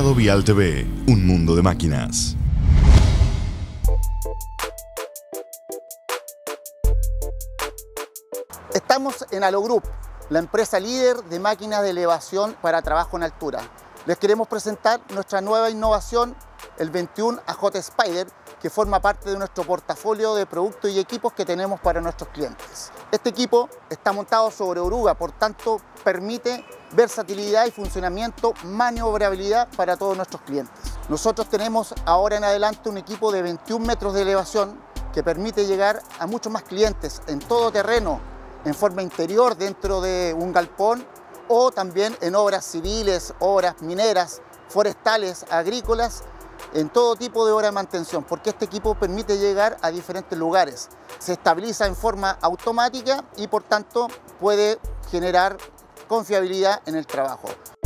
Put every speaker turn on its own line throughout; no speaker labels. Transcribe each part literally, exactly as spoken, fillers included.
Mercado Vial T V, un mundo de máquinas.
Estamos en Alogroup, la empresa líder de máquinas de elevación para trabajo en altura. Les queremos presentar nuestra nueva innovación, el veintiuno A J Spider, que forma parte de nuestro portafolio de productos y equipos que tenemos para nuestros clientes. Este equipo está montado sobre oruga, por tanto permite versatilidad y funcionamiento, maniobrabilidad para todos nuestros clientes. Nosotros tenemos ahora en adelante un equipo de veintiún metros de elevación que permite llegar a muchos más clientes en todo terreno, en forma interior dentro de un galpón o también en obras civiles, obras mineras, forestales, agrícolas, en todo tipo de obra de mantención, porque este equipo permite llegar a diferentes lugares. Se estabiliza en forma automática y por tanto puede generar confiabilidad en el trabajo.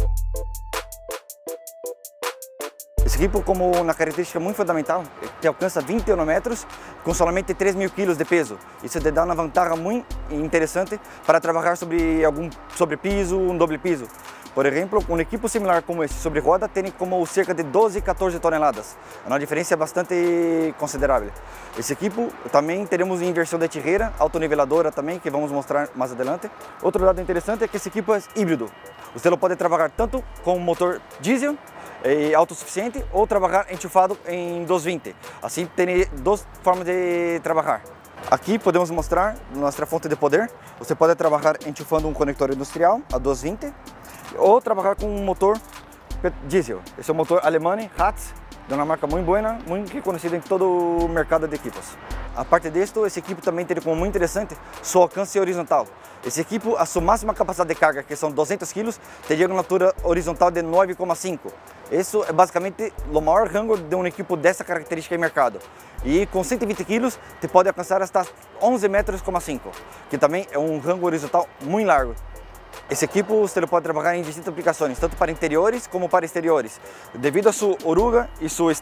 Esse equipo, como uma característica muito fundamental, que alcança vinte e um metros com somente três mil quilos de peso. Isso te dá uma vantagem muito interessante para trabalhar sobre algum sobrepiso, um doble piso. Por exemplo, um equipo similar como esse sobre roda tem como cerca de doze, quatorze toneladas. É uma diferença bastante considerável. Esse equipo também teremos inversão de tirreira, autoniveladora também, que vamos mostrar mais adelante. Outro lado interessante é que esse equipo é híbrido. Você pode trabalhar tanto com motor diesel e autossuficiente ou trabalhar enchufado em duzentos e vinte. Assim, tem duas formas de trabalhar. Aqui podemos mostrar nossa fonte de poder. Você pode trabalhar enchufando um conector industrial a duzentos e vinte ou trabalhar com um motor diesel. Esse é um motor alemão, Hatz, de uma marca muito boa, muito reconhecida em todo o mercado de equipos. A parte disto, esse equipo também tem como muito interessante seu alcance horizontal. Esse equipo, a sua máxima capacidade de carga, que são duzentos quilos, te chega uma altura horizontal de nove vírgula cinco. Isso é basicamente o maior rango de um equipo dessa característica em mercado. E com cento e vinte quilos, te pode alcançar até onze metros, cinco, que também é um rango horizontal muito largo. Esse equipo você pode trabalhar em distintas aplicações, tanto para interiores como para exteriores. Devido a sua oruga e seus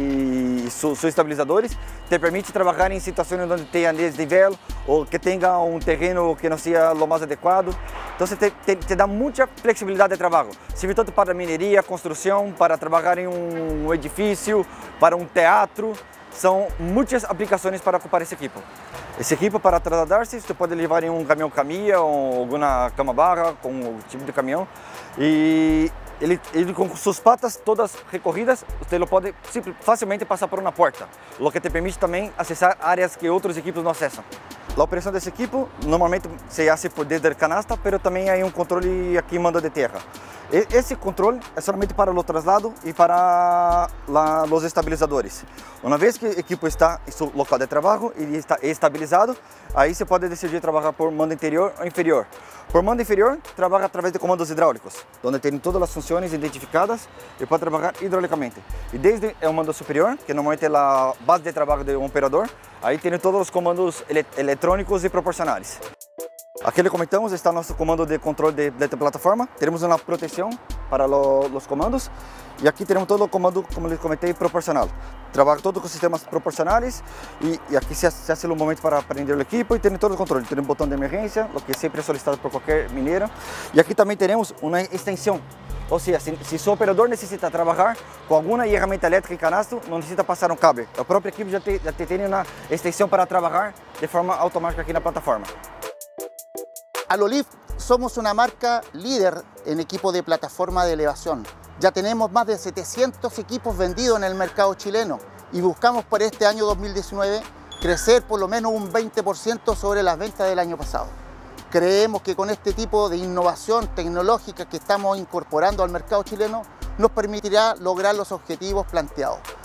e seus estabilizadores, te permite trabalhar em situações onde tenha desnível ou que tenha um terreno que não seja o mais adequado. Então, você te, te, te dá muita flexibilidade de trabalho. Serve tanto para mineria, construção, para trabalhar em um edifício, para um teatro. São muitas aplicações para ocupar esse equipo. Esse equipo, para trasladar-se, você pode levar em um caminhão caminha ou alguma cama-barra, com o tipo de caminhão. E ele, ele com suas patas todas recorridas, você pode facilmente passar por uma porta, o que te permite também acessar áreas que outros equipos não acessam. A operação desse equipo normalmente se faz por desde a canasta, mas também há um controle aqui em mando de terra. Esse controle é somente para o traslado e para la, os estabilizadores. Uma vez que o equipo está em seu local de trabalho e está estabilizado, aí você pode decidir trabalhar por mando interior ou inferior. Por mando inferior, trabalha através de comandos hidráulicos, onde tem todas as funções identificadas e pode trabalhar hidraulicamente. E desde o mando superior, que normalmente é a base de trabalho de um operador, aí tem todos os comandos eletrônicos e proporcionais. Aqui lhe comentamos, está nosso comando de controle de, de plataforma. Teremos uma proteção para lo, os comandos. E aqui teremos todo o comando, como lhe comentei, proporcional. Trabalha todo com sistemas proporcionais. E, e aqui se faz o momento para prender o equipo e tem todo o controle. Tem um botão de emergência, o que sempre é solicitado por qualquer mineiro. E aqui também teremos uma extensão. Ou seja, se, se seu operador necessita trabalhar com alguma ferramenta elétrica em canasto, não necessita passar um cabo. A própria equipe já, te, já te tem uma extensão para trabalhar de forma automática aqui na plataforma.
Alolift somos una marca líder en equipos de plataforma de elevación. Ya tenemos más de setecientos equipos vendidos en el mercado chileno y buscamos para este año dos mil diecinueve crecer por lo menos un veinte por ciento sobre las ventas del año pasado. Creemos que con este tipo de innovación tecnológica que estamos incorporando al mercado chileno nos permitirá lograr los objetivos planteados.